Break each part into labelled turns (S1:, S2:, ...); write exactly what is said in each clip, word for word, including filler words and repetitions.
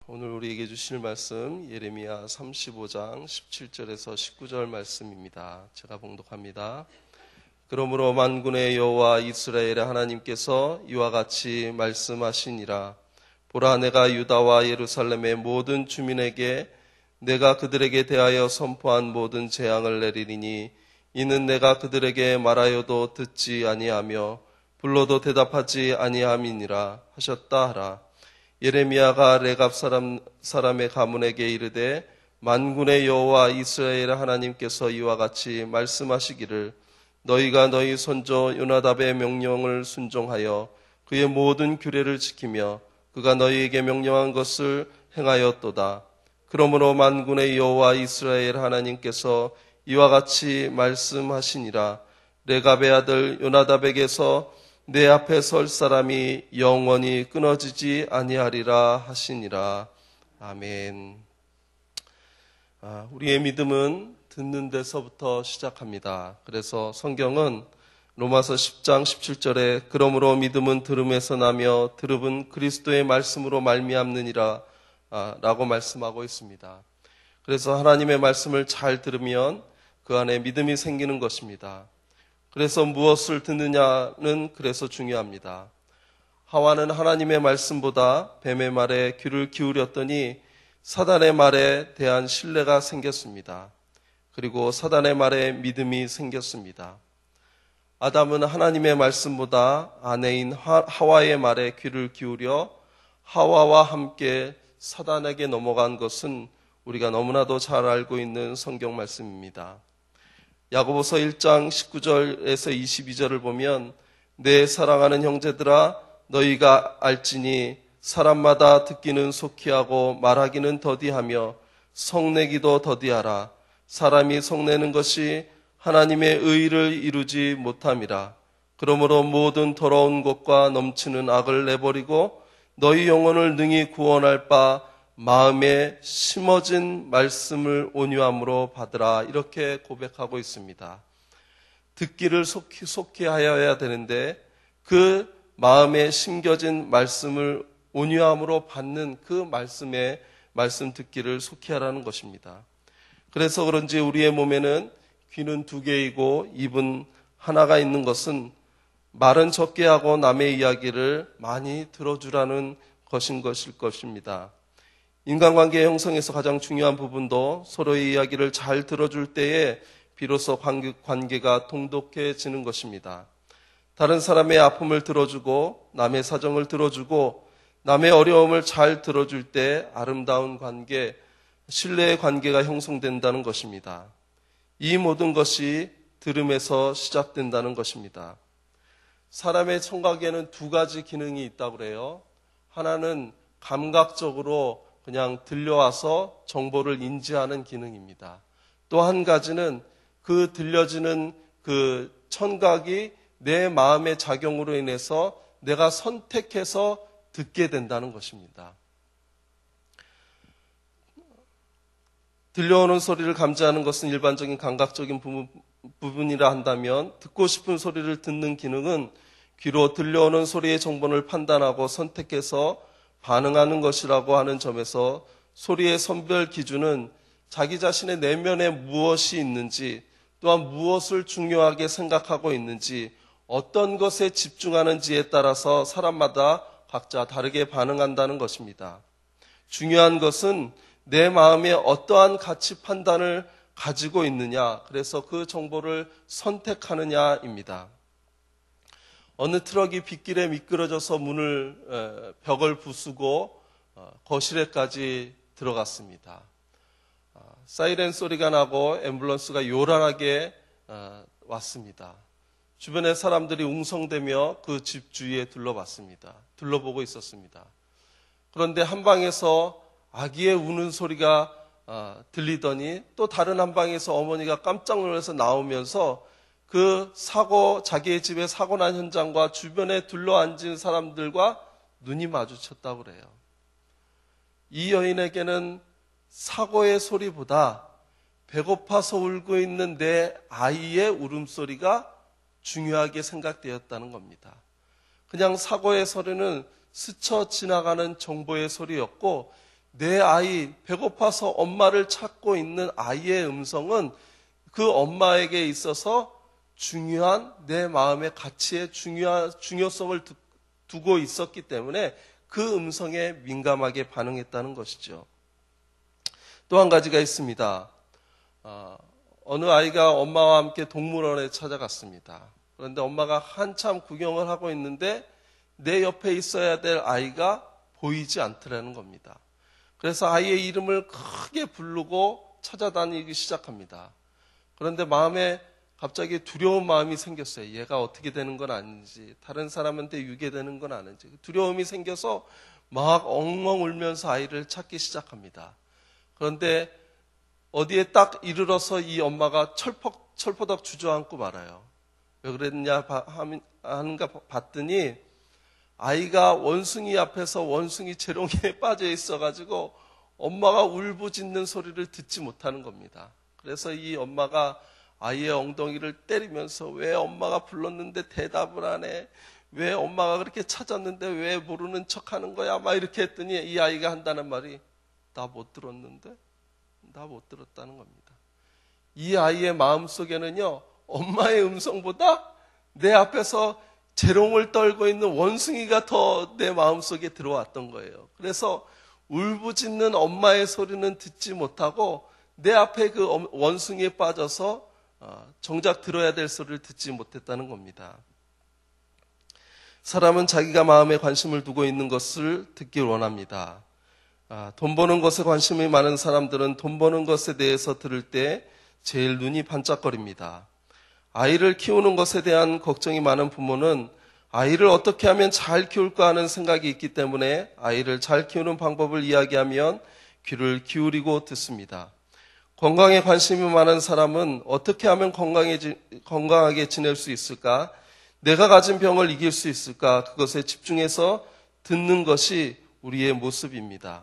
S1: 오늘 우리에게 주실 말씀 예레미야 삼십오 장 십칠 절에서 십구 절 말씀입니다. 제가 봉독합니다. 그러므로 만군의 여호와 이스라엘의 하나님께서 이와 같이 말씀하시니라. 보라, 내가 유다와 예루살렘의 모든 주민에게 내가 그들에게 대하여 선포한 모든 재앙을 내리리니 이는 내가 그들에게 말하여도 듣지 아니하며 불러도 대답하지 아니함이니라 하셨다 하라. 예레미야가 레갑 사람, 사람의 가문에게 이르되 만군의 여호와 이스라엘 하나님께서 이와 같이 말씀하시기를 너희가 너희 손조 요나답의 명령을 순종하여 그의 모든 규례를 지키며 그가 너희에게 명령한 것을 행하였도다. 그러므로 만군의 여호와 이스라엘 하나님께서 이와 같이 말씀하시니라. 레갑의 아들 요나답에게서 내 앞에 설 사람이 영원히 끊어지지 아니하리라 하시니라. 아멘. 아, 우리의 믿음은 듣는 데서부터 시작합니다. 그래서 성경은 로마서 십 장 십칠 절에 그러므로 믿음은 들음에서 나며 들음은 그리스도의 말씀으로 말미암느니라 아, 라고 말씀하고 있습니다. 그래서 하나님의 말씀을 잘 들으면 그 안에 믿음이 생기는 것입니다. 그래서 무엇을 듣느냐는 그래서 중요합니다. 하와는 하나님의 말씀보다 뱀의 말에 귀를 기울였더니 사단의 말에 대한 신뢰가 생겼습니다. 그리고 사단의 말에 믿음이 생겼습니다. 아담은 하나님의 말씀보다 아내인 하와의 말에 귀를 기울여 하와와 함께 사단에게 넘어간 것은 우리가 너무나도 잘 알고 있는 성경 말씀입니다. 야고보서 일 장 십구 절에서 이십이 절을 보면 내 사랑하는 형제들아 너희가 알지니 사람마다 듣기는 속히 하고 말하기는 더디하며 성내기도 더디하라. 사람이 성내는 것이 하나님의 의를 이루지 못함이라. 그러므로 모든 더러운 것과 넘치는 악을 내버리고 너희 영혼을 능히 구원할 바 마음에 심어진 말씀을 온유함으로 받으라. 이렇게 고백하고 있습니다. 듣기를 속히, 속히 하여야 되는데 그 마음에 심겨진 말씀을 온유함으로 받는 그 말씀에 말씀 듣기를 속히 하라는 것입니다. 그래서 그런지 우리의 몸에는 귀는 두 개이고 입은 하나가 있는 것은 말은 적게 하고 남의 이야기를 많이 들어주라는 것인 것일 것입니다. 인간관계 형성에서 가장 중요한 부분도 서로의 이야기를 잘 들어줄 때에 비로소 관계가 돈독해지는 것입니다. 다른 사람의 아픔을 들어주고 남의 사정을 들어주고 남의 어려움을 잘 들어줄 때 아름다운 관계, 신뢰의 관계가 형성된다는 것입니다. 이 모든 것이 들음에서 시작된다는 것입니다. 사람의 청각에는 두 가지 기능이 있다고 그래요. 하나는 감각적으로 그냥 들려와서 정보를 인지하는 기능입니다. 또 한 가지는 그 들려지는 그 청각이 내 마음의 작용으로 인해서 내가 선택해서 듣게 된다는 것입니다. 들려오는 소리를 감지하는 것은 일반적인 감각적인 부분, 부분이라 한다면 듣고 싶은 소리를 듣는 기능은 귀로 들려오는 소리의 정보를 판단하고 선택해서 반응하는 것이라고 하는 점에서 소리의 선별 기준은 자기 자신의 내면에 무엇이 있는지 또한 무엇을 중요하게 생각하고 있는지 어떤 것에 집중하는지에 따라서 사람마다 각자 다르게 반응한다는 것입니다. 중요한 것은 내 마음에 어떠한 가치 판단을 가지고 있느냐, 그래서 그 정보를 선택하느냐입니다. 어느 트럭이 빗길에 미끄러져서 문을 벽을 부수고 거실에까지 들어갔습니다. 사이렌 소리가 나고 앰뷸런스가 요란하게 왔습니다. 주변의 사람들이 웅성대며 그 집 주위에 둘러봤습니다. 둘러보고 있었습니다. 그런데 한 방에서 아기의 우는 소리가 들리더니 또 다른 한 방에서 어머니가 깜짝 놀라서 나오면서 그 사고, 자기의 집에 사고 난 현장과 주변에 둘러앉은 사람들과 눈이 마주쳤다고 그래요. 이 여인에게는 사고의 소리보다 배고파서 울고 있는 내 아이의 울음소리가 중요하게 생각되었다는 겁니다. 그냥 사고의 소리는 스쳐 지나가는 정보의 소리였고 내 아이, 배고파서 엄마를 찾고 있는 아이의 음성은 그 엄마에게 있어서 중요한 내 마음의 가치의 중요한, 중요성을 두, 두고 있었기 때문에 그 음성에 민감하게 반응했다는 것이죠. 또 한 가지가 있습니다. 어, 어느 아이가 엄마와 함께 동물원에 찾아갔습니다. 그런데 엄마가 한참 구경을 하고 있는데 내 옆에 있어야 될 아이가 보이지 않더라는 겁니다. 그래서 아이의 이름을 크게 부르고 찾아다니기 시작합니다. 그런데 마음에 갑자기 두려운 마음이 생겼어요. 얘가 어떻게 되는 건 아닌지, 다른 사람한테 유괴되는 건 아닌지. 두려움이 생겨서 막 엉엉 울면서 아이를 찾기 시작합니다. 그런데 어디에 딱 이르러서 이 엄마가 철퍽, 철퍼덕 주저앉고 말아요. 왜 그랬냐 하는가 봤더니 아이가 원숭이 앞에서 원숭이 재롱에 빠져 있어가지고 엄마가 울부짖는 소리를 듣지 못하는 겁니다. 그래서 이 엄마가 아이의 엉덩이를 때리면서 왜 엄마가 불렀는데 대답을 안 해? 왜 엄마가 그렇게 찾았는데 왜 모르는 척하는 거야? 막 이렇게 했더니 이 아이가 한다는 말이 나 못 들었는데? 나 못 들었다는 겁니다. 이 아이의 마음속에는요, 엄마의 음성보다 내 앞에서 재롱을 떨고 있는 원숭이가 더 내 마음속에 들어왔던 거예요. 그래서 울부짖는 엄마의 소리는 듣지 못하고 내 앞에 그 원숭이에 빠져서 정작 들어야 될 소리를 듣지 못했다는 겁니다. 사람은 자기가 마음에 관심을 두고 있는 것을 듣길 원합니다. 돈 버는 것에 관심이 많은 사람들은 돈 버는 것에 대해서 들을 때 제일 눈이 반짝거립니다. 아이를 키우는 것에 대한 걱정이 많은 부모는 아이를 어떻게 하면 잘 키울까 하는 생각이 있기 때문에 아이를 잘 키우는 방법을 이야기하면 귀를 기울이고 듣습니다. 건강에 관심이 많은 사람은 어떻게 하면 건강해지, 건강하게 지낼 수 있을까? 내가 가진 병을 이길 수 있을까? 그것에 집중해서 듣는 것이 우리의 모습입니다.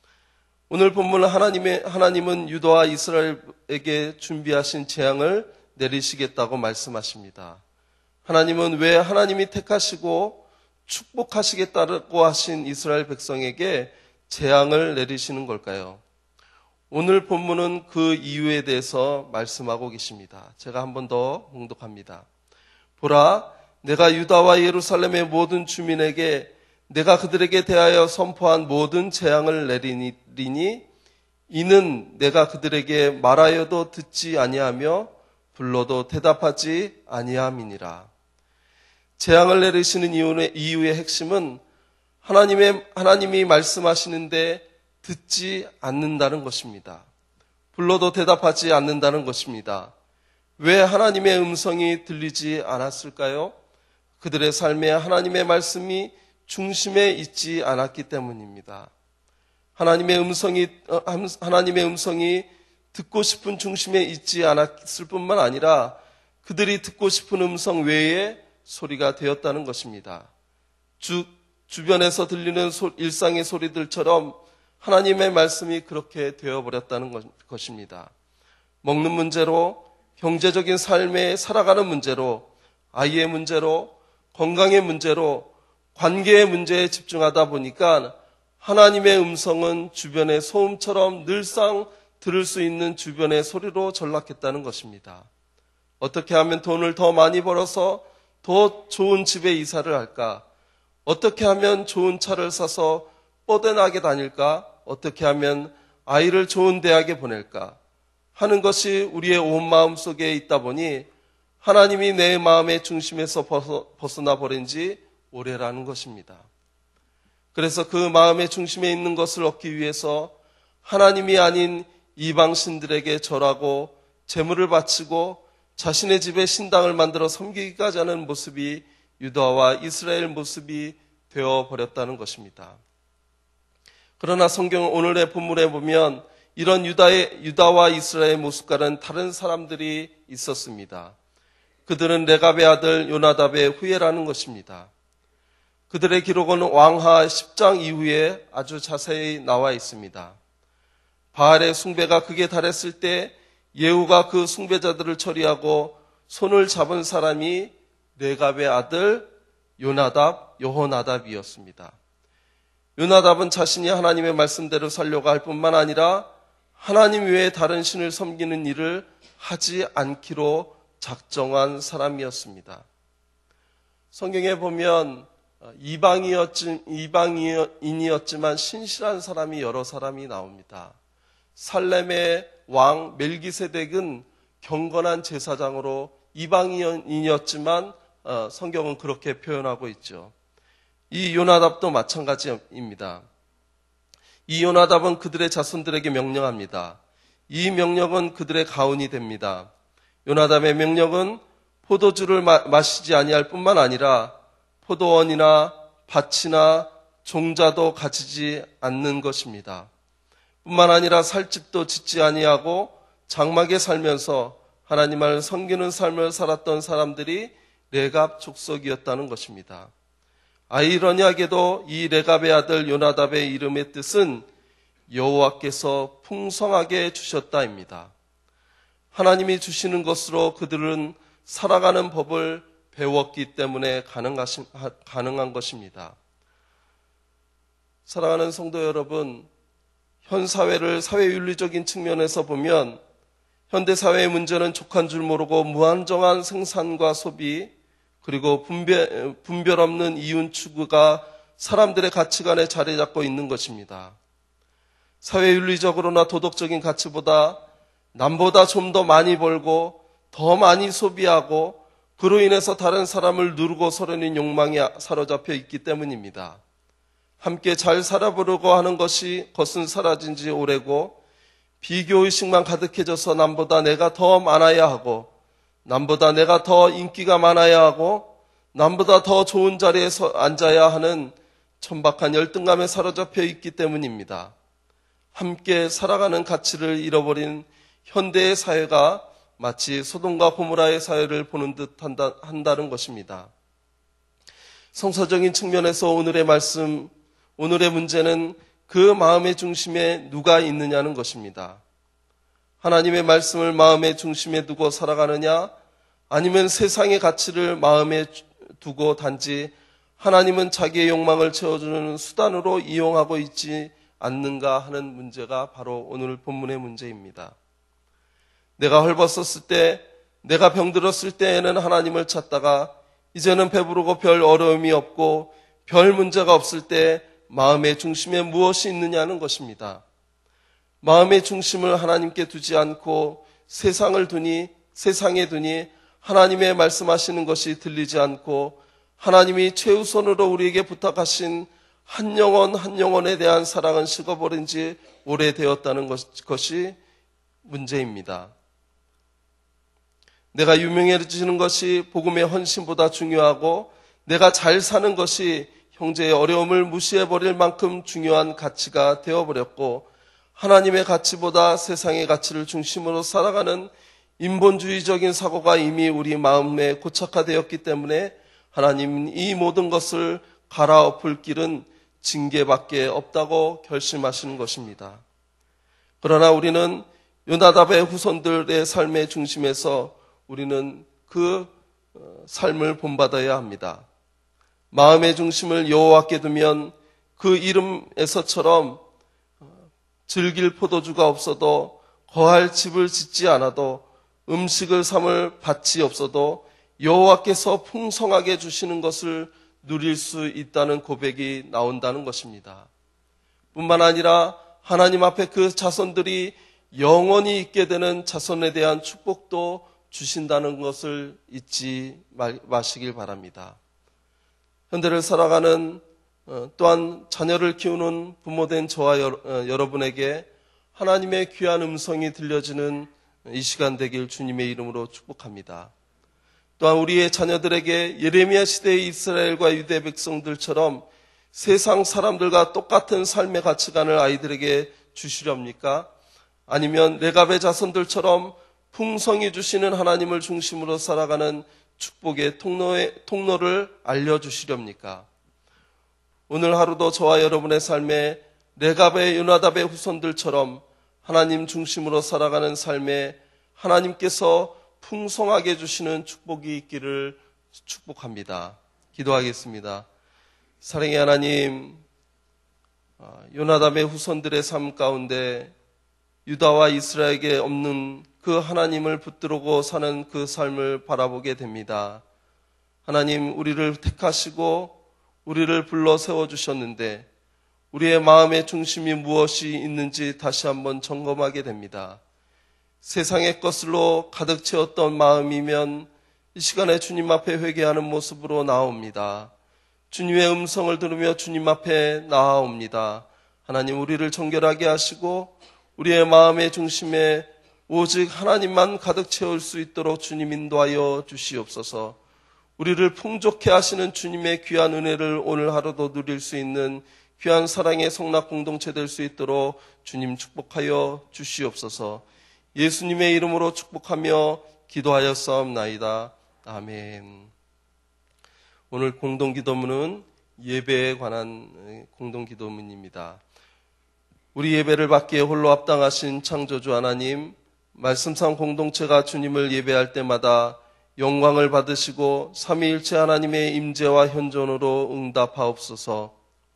S1: 오늘 본문은 하나님의, 하나님은 유다와 이스라엘에게 준비하신 재앙을 내리시겠다고 말씀하십니다. 하나님은 왜 하나님이 택하시고 축복하시겠다고 하신 이스라엘 백성에게 재앙을 내리시는 걸까요? 오늘 본문은 그 이유에 대해서 말씀하고 계십니다. 제가 한 번 더 봉독합니다. 보라, 내가 유다와 예루살렘의 모든 주민에게 내가 그들에게 대하여 선포한 모든 재앙을 내리니 이는 내가 그들에게 말하여도 듣지 아니하며 불러도 대답하지 아니함이니라. 재앙을 내리시는 이유의, 이유의 핵심은 하나님의, 하나님이 말씀하시는데 듣지 않는다는 것입니다. 불러도 대답하지 않는다는 것입니다. 왜 하나님의 음성이 들리지 않았을까요? 그들의 삶에 하나님의 말씀이 중심에 있지 않았기 때문입니다. 하나님의 음성이, 하나님의 음성이 듣고 싶은 중심에 있지 않았을 뿐만 아니라 그들이 듣고 싶은 음성 외에 소리가 되었다는 것입니다. 주, 주변에서 들리는 소, 일상의 소리들처럼 하나님의 말씀이 그렇게 되어버렸다는 것입니다. 먹는 문제로, 경제적인 삶에 살아가는 문제로, 아이의 문제로, 건강의 문제로, 관계의 문제에 집중하다 보니까 하나님의 음성은 주변의 소음처럼 늘상 들을 수 있는 주변의 소리로 전락했다는 것입니다. 어떻게 하면 돈을 더 많이 벌어서 더 좋은 집에 이사를 할까? 어떻게 하면 좋은 차를 사서 뻗어나게 다닐까? 어떻게 하면 아이를 좋은 대학에 보낼까? 하는 것이 우리의 온 마음 속에 있다 보니 하나님이 내 마음의 중심에서 벗어, 벗어나 버린 지 오래라는 것입니다. 그래서 그 마음의 중심에 있는 것을 얻기 위해서 하나님이 아닌 이방신들에게 절하고 제물을 바치고 자신의 집에 신당을 만들어 섬기기까지 하는 모습이 유다와 이스라엘 모습이 되어버렸다는 것입니다. 그러나 성경 오늘의 본문에 보면 이런 유다의, 유다와 이스라엘의 모습과는 다른 사람들이 있었습니다. 그들은 레갑의 아들 요나답의 후예라는 것입니다. 그들의 기록은 왕하 십 장 이후에 아주 자세히 나와 있습니다. 바알의 숭배가 극에 달했을 때 예후가 그 숭배자들을 처리하고 손을 잡은 사람이 레갑의 아들 요나답, 여호나답이었습니다. 요나답은 자신이 하나님의 말씀대로 살려고 할 뿐만 아니라 하나님 외에 다른 신을 섬기는 일을 하지 않기로 작정한 사람이었습니다. 성경에 보면 이방이었지, 이방인이었지만 신실한 사람이 여러 사람이 나옵니다. 살렘의 왕 멜기세덱은 경건한 제사장으로 이방인이었지만 성경은 그렇게 표현하고 있죠. 이 요나답도 마찬가지입니다. 이 요나답은 그들의 자손들에게 명령합니다. 이 명령은 그들의 가훈이 됩니다. 요나답의 명령은 포도주를 마, 마시지 아니할 뿐만 아니라 포도원이나 밭이나 종자도 가지지 않는 것입니다. 뿐만 아니라 살집도 짓지 아니하고 장막에 살면서 하나님을 섬기는 삶을 살았던 사람들이 레갑 족속이었다는 것입니다. 아이러니하게도 이 레갑의 아들 요나답의 이름의 뜻은 여호와께서 풍성하게 주셨다입니다. 하나님이 주시는 것으로 그들은 살아가는 법을 배웠기 때문에 가능한 것입니다. 사랑하는 성도 여러분, 현 사회를 사회윤리적인 측면에서 보면 현대사회의 문제는 족한 줄 모르고 무한정한 생산과 소비, 그리고 분별, 분별 없는 이윤 추구가 사람들의 가치관에 자리 잡고 있는 것입니다. 사회윤리적으로나 도덕적인 가치보다 남보다 좀 더 많이 벌고 더 많이 소비하고 그로 인해서 다른 사람을 누르고 서려는 욕망이 사로잡혀 있기 때문입니다. 함께 잘 살아보려고 하는 것이 것은 사라진 지 오래고 비교의식만 가득해져서 남보다 내가 더 많아야 하고 남보다 내가 더 인기가 많아야 하고 남보다 더 좋은 자리에 앉아야 하는 천박한 열등감에 사로잡혀 있기 때문입니다. 함께 살아가는 가치를 잃어버린 현대의 사회가 마치 소돔과 고모라의 사회를 보는 듯 한다, 한다는 것입니다. 성서적인 측면에서 오늘의 말씀, 오늘의 문제는 그 마음의 중심에 누가 있느냐는 것입니다. 하나님의 말씀을 마음의 중심에 두고 살아가느냐, 아니면 세상의 가치를 마음에 두고 단지 하나님은 자기의 욕망을 채워주는 수단으로 이용하고 있지 않는가 하는 문제가 바로 오늘 본문의 문제입니다. 내가 헐벗었을 때, 내가 병들었을 때에는 하나님을 찾다가 이제는 배부르고 별 어려움이 없고 별 문제가 없을 때 마음의 중심에 무엇이 있느냐는 것입니다. 마음의 중심을 하나님께 두지 않고 세상을 두니, 세상에 두니 하나님의 말씀하시는 것이 들리지 않고 하나님이 최우선으로 우리에게 부탁하신 한 영혼 한 영혼에 대한 사랑은 식어버린 지 오래되었다는 것이 문제입니다. 내가 유명해지는 것이 복음의 헌신보다 중요하고 내가 잘 사는 것이 형제의 어려움을 무시해버릴 만큼 중요한 가치가 되어버렸고 하나님의 가치보다 세상의 가치를 중심으로 살아가는 인본주의적인 사고가 이미 우리 마음에 고착화되었기 때문에 하나님은 이 모든 것을 갈아엎을 길은 징계밖에 없다고 결심하시는 것입니다. 그러나 우리는 요나답의 후손들의 삶의 중심에서 우리는 그 삶을 본받아야 합니다. 마음의 중심을 여호와께 두면 그 이름에서처럼 즐길 포도주가 없어도 거할 집을 짓지 않아도 음식을 삼을 밭이 없어도 여호와께서 풍성하게 주시는 것을 누릴 수 있다는 고백이 나온다는 것입니다. 뿐만 아니라 하나님 앞에 그 자손들이 영원히 있게 되는 자손에 대한 축복도 주신다는 것을 잊지 마시길 바랍니다. 현대를 살아가는 또한 자녀를 키우는 부모된 저와 여러분에게 하나님의 귀한 음성이 들려지는 이 시간 되길 주님의 이름으로 축복합니다. 또한 우리의 자녀들에게 예레미야 시대의 이스라엘과 유대 백성들처럼 세상 사람들과 똑같은 삶의 가치관을 아이들에게 주시렵니까? 아니면 레갑의 자손들처럼 풍성히 주시는 하나님을 중심으로 살아가는 축복의 통로의, 통로를 알려주시렵니까? 오늘 하루도 저와 여러분의 삶에 레갑의 요나답의 후손들처럼 하나님 중심으로 살아가는 삶에 하나님께서 풍성하게 주시는 축복이 있기를 축복합니다. 기도하겠습니다. 사랑의 하나님, 요나단의 후손들의 삶 가운데 유다와 이스라엘에게 없는 그 하나님을 붙들고 사는 그 삶을 바라보게 됩니다. 하나님, 우리를 택하시고 우리를 불러 세워주셨는데 우리의 마음의 중심이 무엇이 있는지 다시 한번 점검하게 됩니다. 세상의 것으로 가득 채웠던 마음이면 이 시간에 주님 앞에 회개하는 모습으로 나옵니다. 주님의 음성을 들으며 주님 앞에 나아옵니다. 하나님, 우리를 정결하게 하시고 우리의 마음의 중심에 오직 하나님만 가득 채울 수 있도록 주님 인도하여 주시옵소서. 우리를 풍족해 하시는 주님의 귀한 은혜를 오늘 하루도 누릴 수 있는 귀한 사랑의 성락 공동체 될 수 있도록 주님 축복하여 주시옵소서. 예수님의 이름으로 축복하며 기도하여 싸움나이다. 아멘. 오늘 공동기도문은 예배에 관한 공동기도문입니다. 우리 예배를 받기에 홀로 합당하신 창조주 하나님, 말씀상 공동체가 주님을 예배할 때마다 영광을 받으시고 삼위일체 하나님의 임재와 현존으로 응답하옵소서.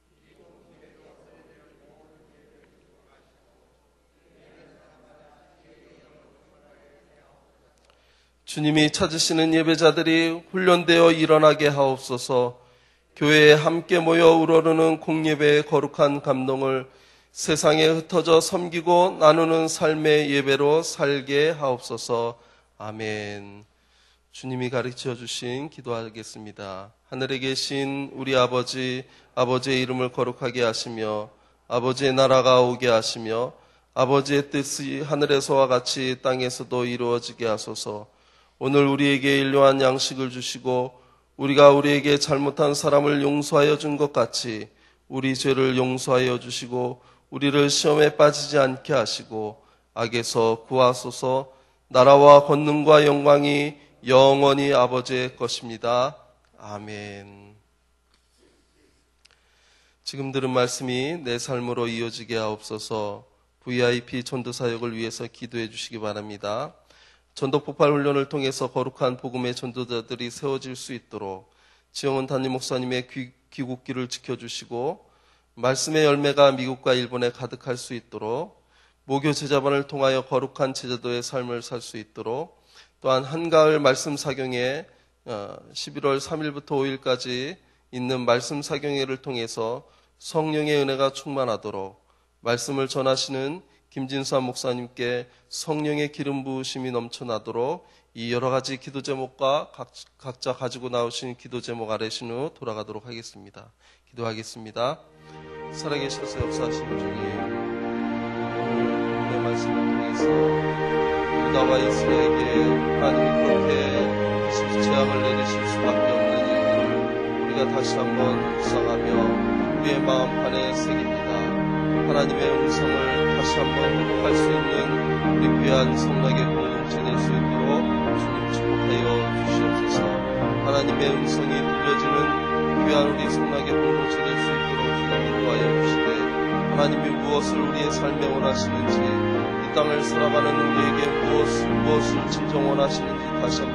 S1: 주님이 찾으시는 예배자들이 훈련되어 일어나게 하옵소서. 교회에 함께 모여 우러르는 공예배의 거룩한 감동을 세상에 흩어져 섬기고 나누는 삶의 예배로 살게 하옵소서. 아멘. 주님이 가르쳐 주신 기도하겠습니다. 하늘에 계신 우리 아버지, 아버지의 이름을 거룩하게 하시며 아버지의 나라가 오게 하시며 아버지의 뜻이 하늘에서와 같이 땅에서도 이루어지게 하소서. 오늘 우리에게 일용할 양식을 주시고 우리가 우리에게 잘못한 사람을 용서하여 준 것 같이 우리 죄를 용서하여 주시고 우리를 시험에 빠지지 않게 하시고 악에서 구하소서. 나라와 권능과 영광이 영원히 아버지의 것입니다. 아멘. 지금 들은 말씀이 내 삶으로 이어지게 하옵소서. 브이아이피 전도사역을 위해서 기도해 주시기 바랍니다. 전도폭발 훈련을 통해서 거룩한 복음의 전도자들이 세워질 수 있도록 지영은 담임 목사님의 귀, 귀국길을 지켜주시고 말씀의 열매가 미국과 일본에 가득할 수 있도록 모교 제자반을 통하여 거룩한 제자도의 삶을 살 수 있도록 또한 한가을 말씀 사경회 십일월 삼일부터 오일까지 있는 말씀 사경회를 통해서 성령의 은혜가 충만하도록 말씀을 전하시는 김진수 목사님께 성령의 기름 부으심이 넘쳐나도록 이 여러 가지 기도 제목과 각, 각자 가지고 나오신 기도 제목 아래신 후 돌아가도록 하겠습니다. 기도하겠습니다. 살아계셔서 역사하시는 주님, 오늘 내 말씀을 통해서 유다와 이스라엘에게 하나님이 그렇게 재앙을 내리실 수밖에 없는 이유를 우리가 다시 한번 묵상하며 우리의 마음판에 새깁니다. 하나님의 음성을 다시 한번 회복할 수 있는 우리 귀한 성락의 공동체 될 수 있도록 주님 축복하여 주시옵소서. 하나님의 음성이 들려지는 귀한 우리 성락의 공동체 될 수 있도록 주님 인도하여 주시되 하나님이 무엇을 우리의 삶에 원하시는지 이 땅을 살아가는 우리에게 무엇, 무엇을 진정 원하시는지 다시 한번